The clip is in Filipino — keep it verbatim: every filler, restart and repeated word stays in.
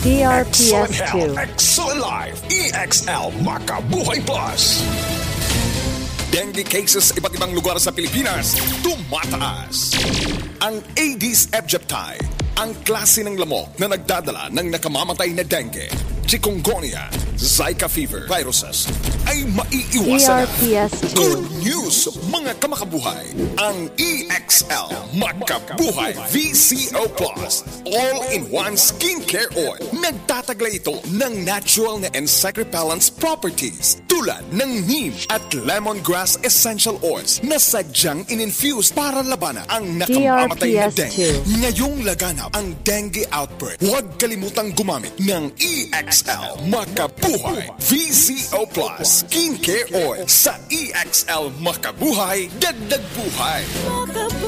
D R P S two. Excellent Life, E X L Makabuhay Plus. Dengue cases iba't ibang lugar sa Pilipinas, tumataas. Ang Aedes aegypti, ang klase ng lamok na nagdadala ng nakamamatay na dengue, chikungunya, Zika fever viruses ay maiiwasan D R P S two. Good news, mga kamakabuhay! Ang E X L Makabuhay V C O Plus All-in-One Skincare Oil. Nagtataglay ito ng natural na insect repellents properties tulad ng neem at lemongrass essential oils na sadyang in-infuse para labanan ang nakamamatay na dengue. Ngayong laganap ang dengue outbreak, huwag kalimutang gumamit ng E X L Makabuhay V C O Plus Skincare Oil. Sa E X L Makabuhay, dagdag buhay.